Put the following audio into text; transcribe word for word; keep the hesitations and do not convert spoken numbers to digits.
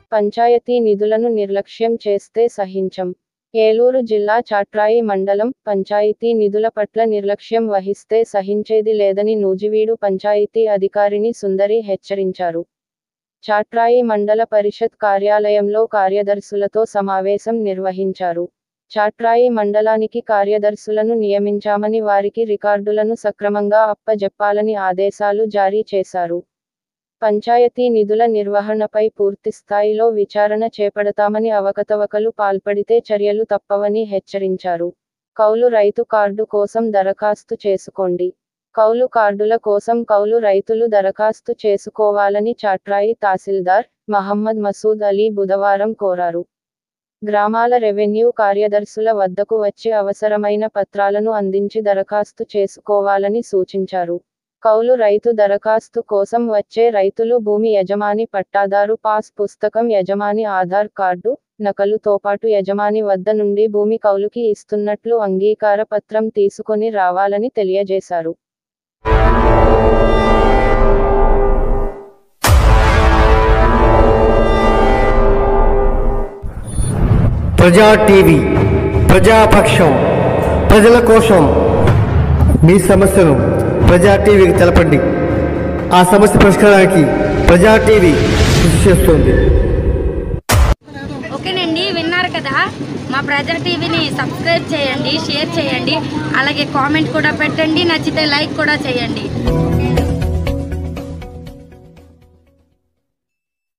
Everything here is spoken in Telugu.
పంచాయతీ నిధులను నిర్లక్ష్యం చేస్తే సహించం. ఏలూరు జిల్లా చాట్రాయి మండలం పంచాయతీ నిధుల పట్ల నిర్లక్ష్యం వహిస్తే సహించేది లేదని నూజివీడు పంచాయతీ అధికారిని సుందరి హెచ్చరించారు. చాట్రాయి మండల పరిషత్ కార్యాలయంలో కార్యదర్శులతో సమావేశం నిర్వహించారు. చాట్రాయి మండలానికి కార్యదర్శులను నియమించామని వారికి రికార్డులను సక్రమంగా అప్పజెప్పాలని ఆదేశాలు జారీ చేశారు. పంచాయతీ నిధుల నిర్వహణపై పూర్తిస్థాయిలో విచారణ చేపడతామని, అవకతవకలు పాల్పడితే చర్యలు తప్పవని హెచ్చరించారు. కౌలు రైతు కార్డు కోసం దరఖాస్తు చేసుకోండి. కౌలు కార్డుల కోసం కౌలు రైతులు దరఖాస్తు చేసుకోవాలని చాట్రాయి తహసీల్దార్ మహమ్మద్ మసూద్ అలీ బుధవారం కోరారు. గ్రామాల రెవెన్యూ కార్యదర్శుల వద్దకు వచ్చి అవసరమైన పత్రాలను అందించి దరఖాస్తు చేసుకోవాలని సూచించారు. కౌలు రైతు దరఖాస్తు కోసం వచ్చే రైతులు భూమి యజమాని పట్టాదారు పాస్ పుస్తకం, యజమాని ఆధార్ కార్డు నకలుతో పాటు యజమాని వద్ద నుండి భూమి కౌలుకి ఇస్తున్నట్లు అంగీకార పత్రం తీసుకొని రావాలని తెలియజేశారు. ప్రజా టీవీ ప్రజాపక్షం, ప్రజల కోసం. మీ సమస్యను ప్రజా టీవీకి తెలపండి. ఆ సమస్య పరిష్కారానికి ప్రజా టీవీ కృషి చేస్తుంది. ఓకేనండి, విన్నారు కదా. మా ప్రజా టీవీని సబ్స్క్రైబ్ చేయండి, షేర్ చేయండి, అలాగే కామెంట్ కూడా పెట్టండి, నచ్చితే లైక్ కూడా చేయండి.